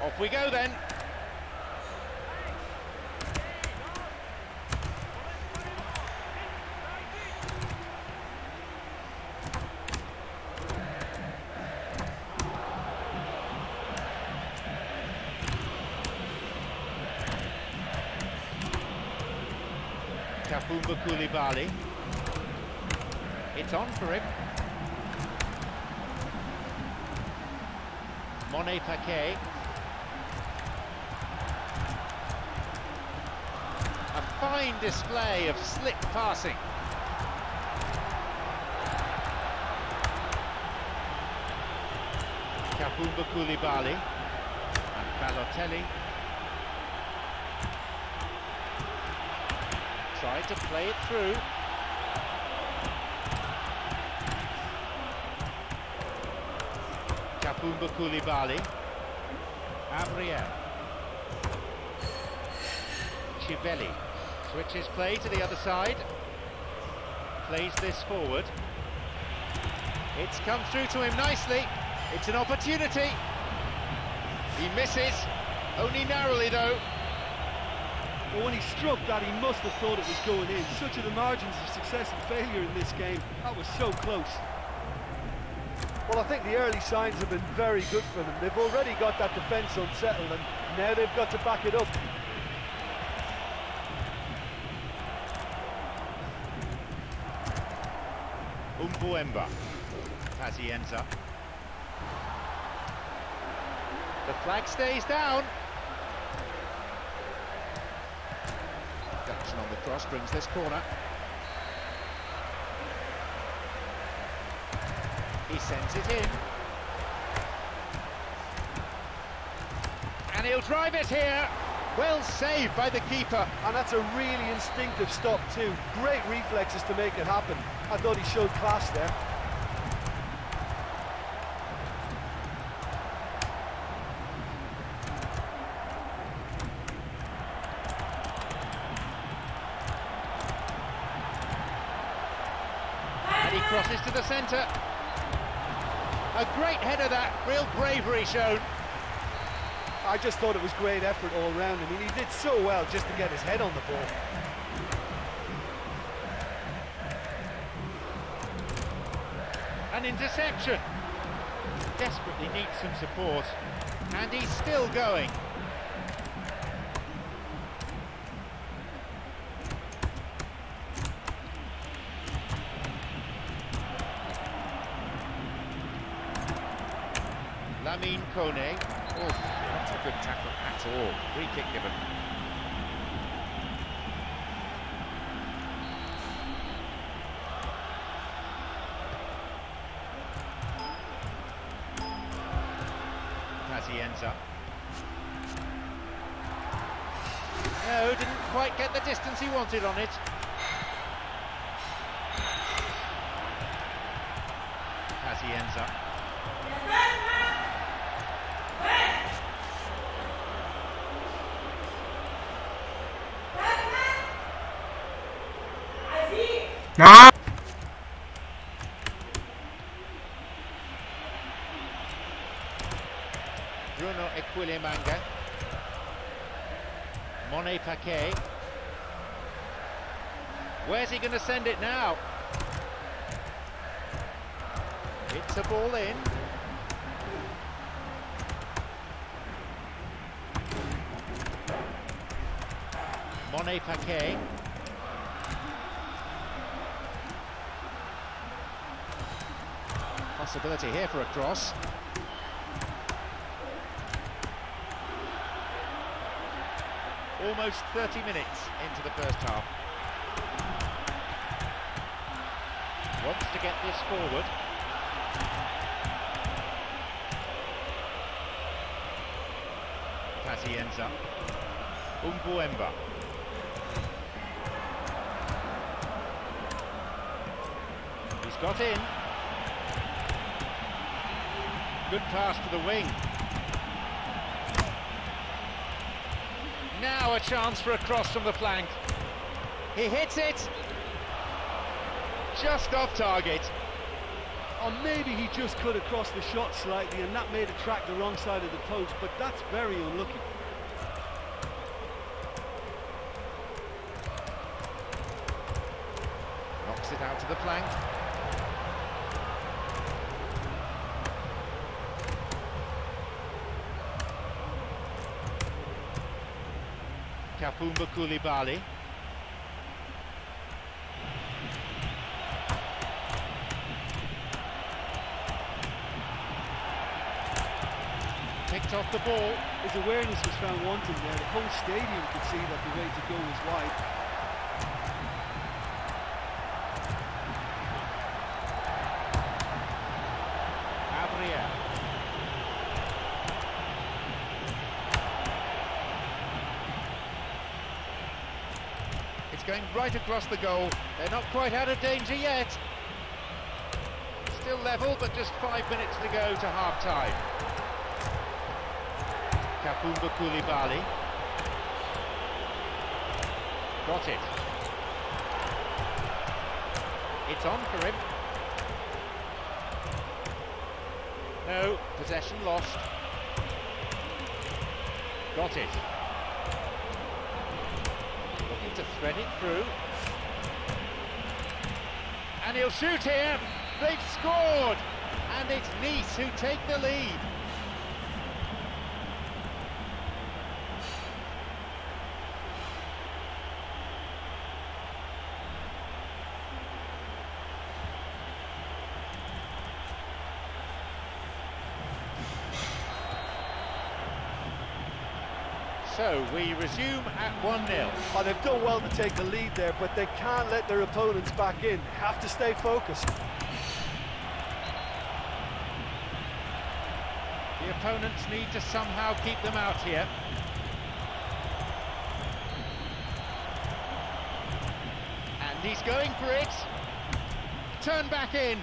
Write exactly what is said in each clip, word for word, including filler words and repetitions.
Off we go then. Kapumba Koulibaly. It's on for him. Monet Paquet. A fine display of slick passing. Kapumba Koulibaly and Balotelli. Tried to play it through. Kapumba Koulibaly. Abriel. Chivelli switches play to the other side. Plays this forward. It's come through to him nicely. It's an opportunity. He misses, only narrowly though. Well, when he struck that, he must have thought it was going in. Such are the margins of success and failure in this game. That was so close. Well, I think the early signs have been very good for them. They've already got that defence unsettled, and now they've got to back it up. Umbuemba. Pazienza. The flag stays down. Jackson on the cross brings this corner. He sends it in. And he'll drive it here. Well saved by the keeper. And that's a really instinctive stop too. Great reflexes to make it happen. I thought he showed class there. And he crosses to the centre. A great header that, real bravery shown. I just thought it was great effort all round. I mean, he did so well just to get his head on the ball. An interception. Desperately needs some support. And he's still going. Lamine Kone. Oh, not a good tackle at all. Free kick given. Pazienza. No, didn't quite get the distance he wanted on it. Pazienza. Nah. Bruno Equilimanga. Monet Paquet. Where's he going to send it now? It's a ball in. Monet Paquet. Possibility here for a cross. Almost thirty minutes into the first half. Wants to get this forward. Pazienza. Umbuemba. He's got in. Good pass to the wing. Now a chance for a cross from the flank. He hits it. Just off target. Or maybe he just cut across the shot slightly and that made it track the wrong side of the post, but that's very unlucky. Knocks it out to the flank. Kapumba Koulibaly. Picked off the ball. His awareness was found wanting there. The whole stadium could see that the way to go was wide. Gabriel. It's going right across the goal. They're not quite out of danger yet. Still level, but just five minutes to go to half-time. Kapumba Koulibaly. Got it. It's on for him. No, possession lost. Got it. Looking to thread it through. And he'll shoot here. They've scored. And it's Nice who take the lead. So we resume at one nil. Oh, they've done well to take the lead there, but they can't let their opponents back in. Have to stay focused. The opponents need to somehow keep them out here. And he's going for it. Turn back in.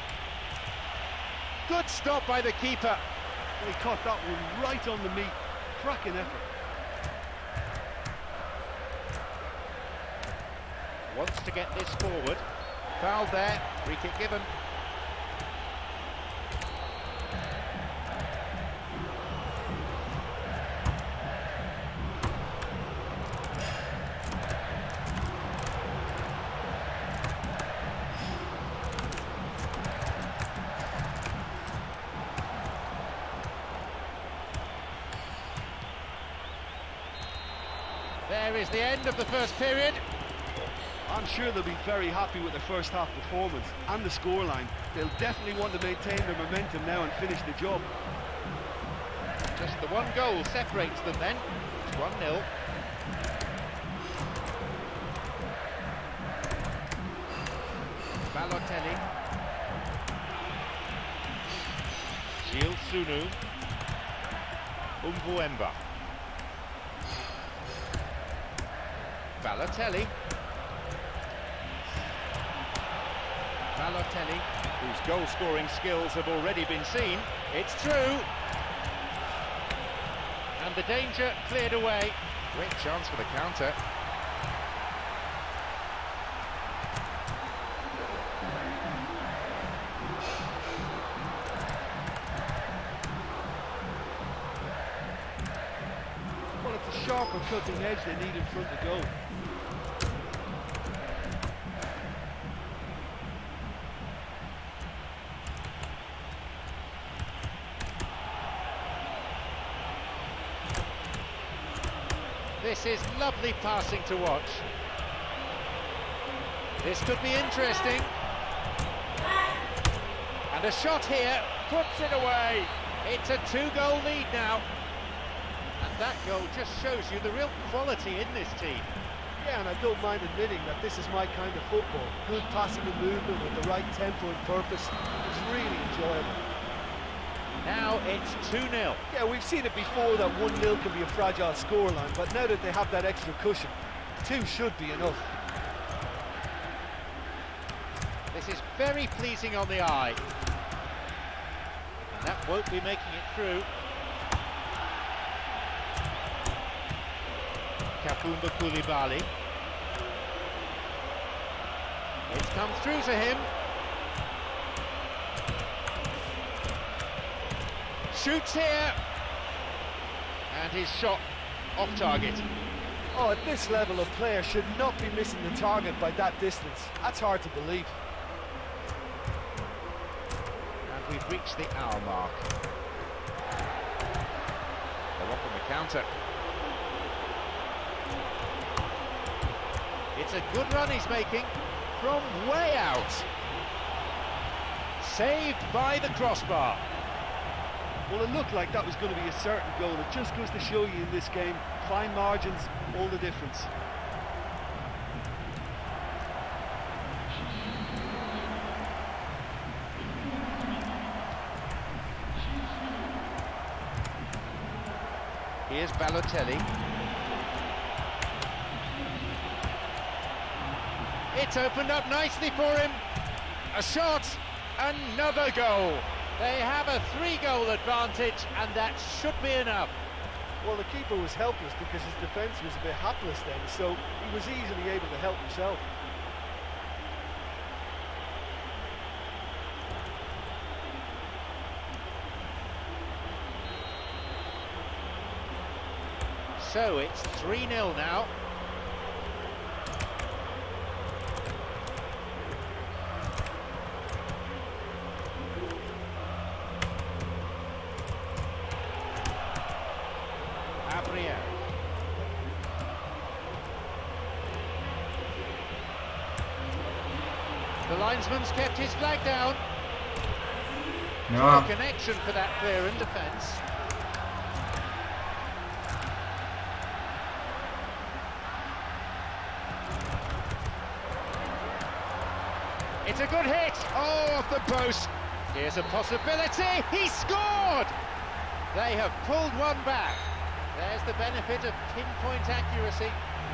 Good stop by the keeper. He caught that one right on the meat. Cracking effort. Wants to get this forward. Foul there, free kick given. There is the end of the first period. I'm sure they'll be very happy with their first half performance and the scoreline. They'll definitely want to maintain their momentum now and finish the job. Just the one goal separates them then. It's one nil. Balotelli. Gilles Sunu. Umbuemba. Balotelli. Balotelli, whose goal-scoring skills have already been seen. It's true. And the danger cleared away. Great chance for the counter. Well, it's a sharper cutting edge they need in front of goal. This is lovely passing to watch. This could be interesting. And a shot here puts it away. It's a two-goal lead now. And that goal just shows you the real quality in this team. Yeah, and I don't mind admitting that this is my kind of football. Good passing and movement with the right tempo and purpose. It's really enjoyable. Now it's two nil. Yeah, we've seen it before that one nil can be a fragile scoreline, but now that they have that extra cushion, two should be enough. This is very pleasing on the eye. And that won't be making it through. Kapumba Koulibaly. It's come through to him. Shoots here. And his shot off target. Oh, at this level, a player should not be missing the target by that distance. That's hard to believe. And we've reached the hour mark. They're off on the counter. It's a good run he's making from way out. Saved by the crossbar. Well, it looked like that was going to be a certain goal. It just goes to show you in this game, fine margins, all the difference. Here's Balotelli. It's opened up nicely for him. A shot, another goal. They have a three-goal advantage, and that should be enough. Well, the keeper was helpless because his defence was a bit hapless then, so he was easily able to help himself. So it's three nil now. Abriel. The linesman's kept his flag down. No. Good connection for that player in defence. It's a good hit. Oh, off the post. Here's a possibility. He scored! They have pulled one back. There's the benefit of pinpoint accuracy.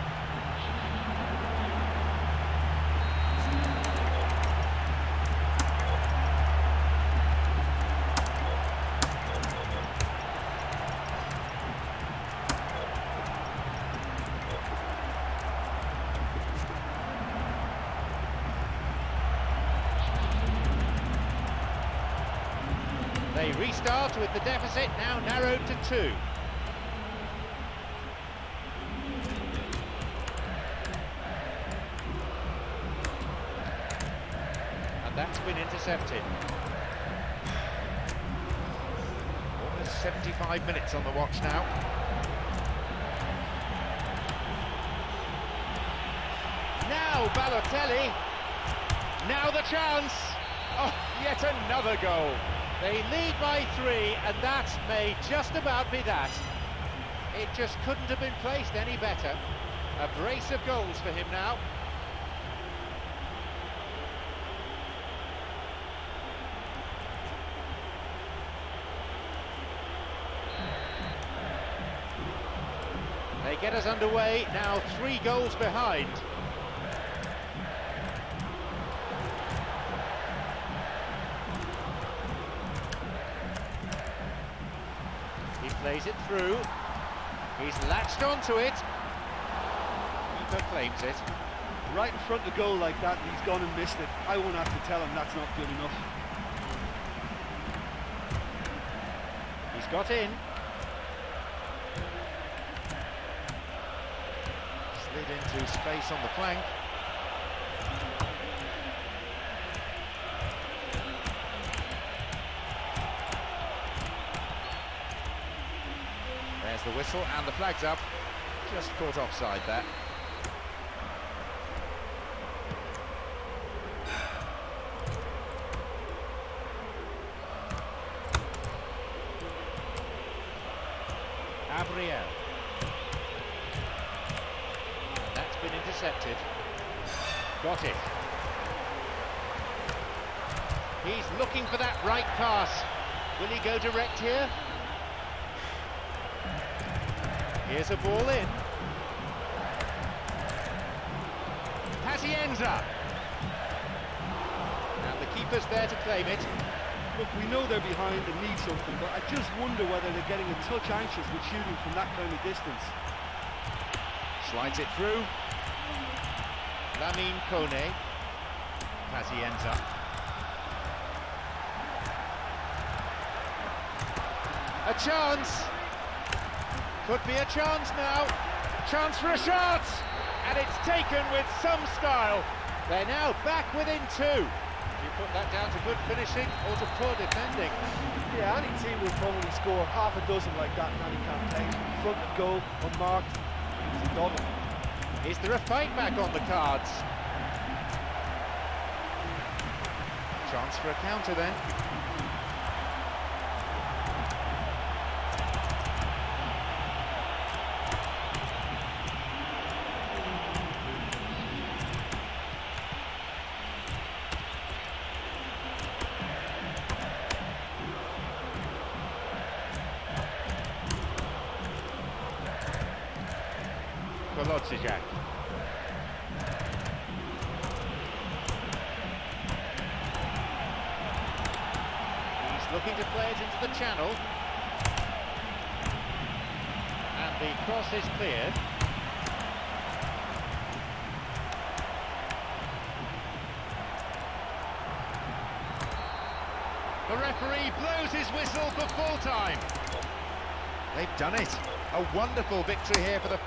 They restart with the deficit now narrowed to two. And that's been intercepted. Almost seventy-five minutes on the watch now. Now Balotelli. Now the chance. Oh, yet another goal. They lead by three, and that may just about be that. It just couldn't have been placed any better. A brace of goals for him now. They get us underway, now three goals behind. He plays it through. He's latched onto it. Keeper claims it. Right in front of goal like that, and he's gone and missed it. I won't have to tell him that's not good enough. He's got in. Slid into space on the flank. There's the whistle and the flag's up. Just caught offside there. Abriel. That's been intercepted. Got it. He's looking for that right pass. Will he go direct here? Here's a ball in. Pazienza. And the keeper's there to claim it. Look, we know they're behind and need something, but I just wonder whether they're getting a touch anxious with shooting from that kind of distance. Slides it through. Lamine Kone. Pazienza. A chance. Could be a chance now. Chance for a shot. And it's taken with some style. They're now back within two. You put that down to good finishing or to poor defending? Yeah, any team will probably score half a dozen like that in any campaign. Front of goal, unmarked, he's a doddle. Is there a fight back on the cards? Chance for a counter then. Kolodziejczak. He's looking to play it into the channel. And the cross is cleared. The referee blows his whistle for full time. They've done it. A wonderful victory here for the...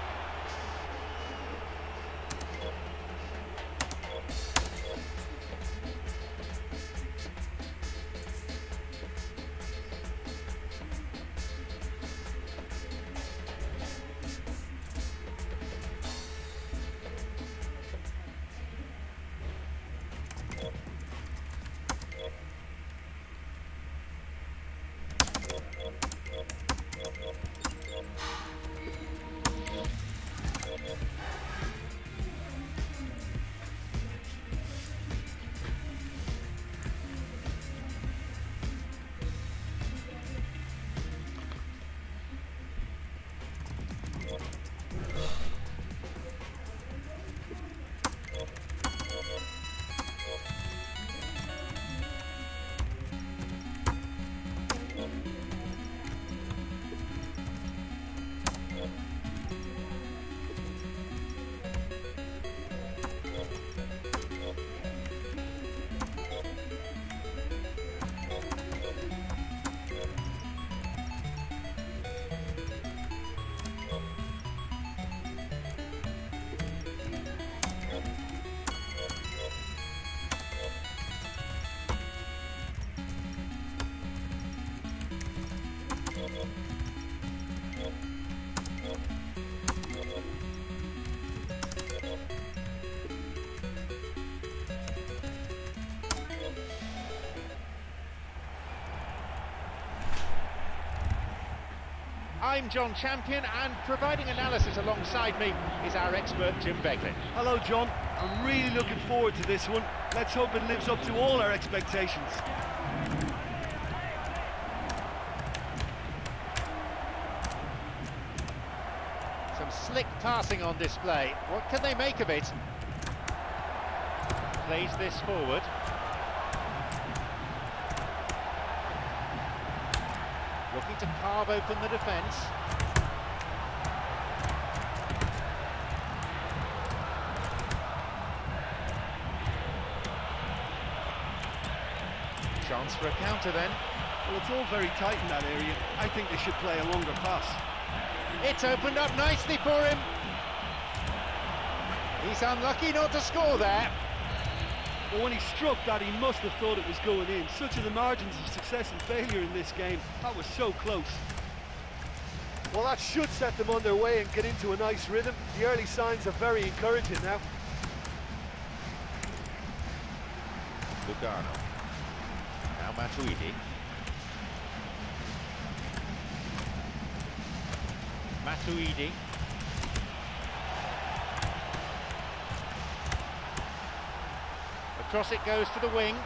I'm John Champion, and providing analysis alongside me is our expert Jim Beglin. Hello John, I'm really looking forward to this one. Let's hope it lives up to all our expectations. Some slick passing on display. What can they make of it? Plays this forward. Looking to carve open the defence. Chance for a counter then. Well, it's all very tight in that area. I think they should play a longer pass. It's opened up nicely for him. He's unlucky not to score there. But when he struck that, he must have thought it was going in. Such are the margins of success and failure in this game. That was so close. Well, that should set them on their way and get into a nice rhythm. The early signs are very encouraging now. Lugano. Now Matuidi. Matuidi. Across it goes to the wing.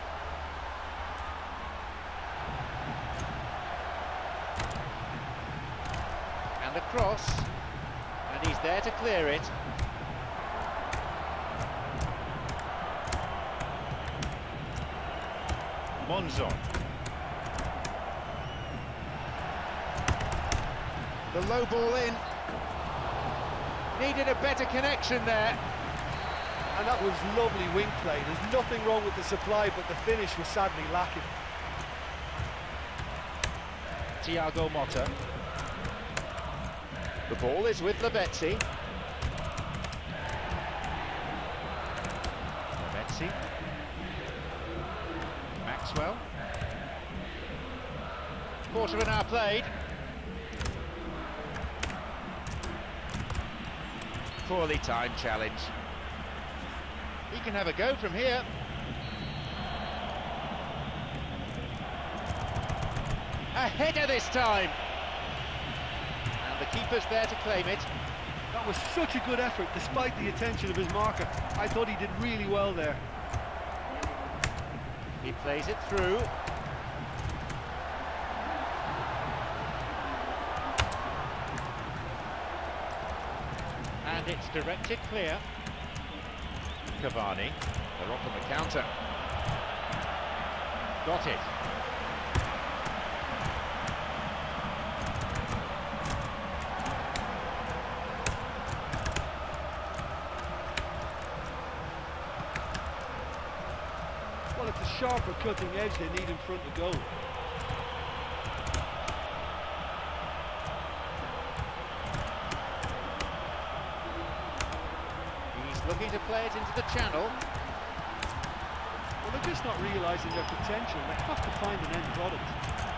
And across. And he's there to clear it. Monzon. The low ball in. Needed a better connection there. And that was lovely wing play. There's nothing wrong with the supply, but the finish was sadly lacking. Thiago Motta. The ball is with Lavezzi. Lavezzi. Maxwell. Quarter of an hour played. Poorly timed challenge. He can have a go from here. A header this time. And the keeper's there to claim it. That was such a good effort, despite the attention of his marker. I thought he did really well there. He plays it through. And it's directed clear. Cavani, they're off on the counter. Got it. Well, it's a sharper cutting edge they need in front of goal. Looking to play it into the channel. Well, they're just not realising their potential. They have to find an end product.